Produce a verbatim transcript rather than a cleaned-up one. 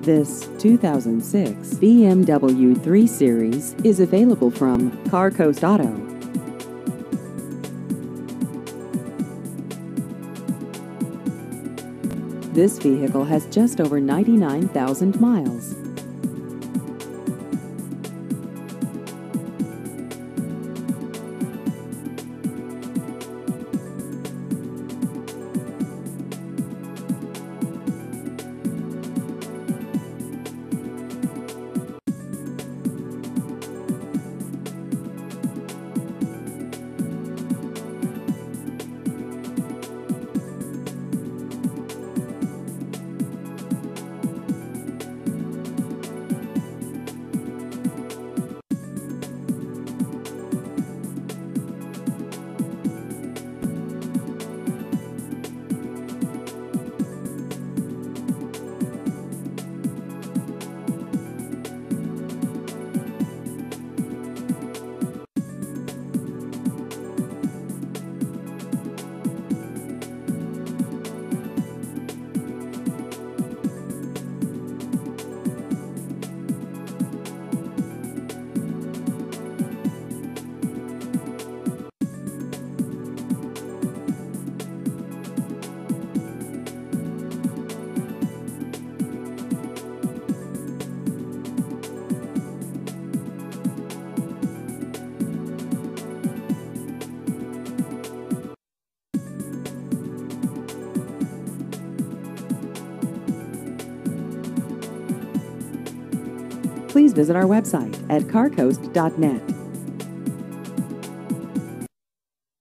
This two thousand six B M W three Series is available from Car Coast Auto. This vehicle has just over ninety-nine thousand miles. Please visit our website at car coast dot net.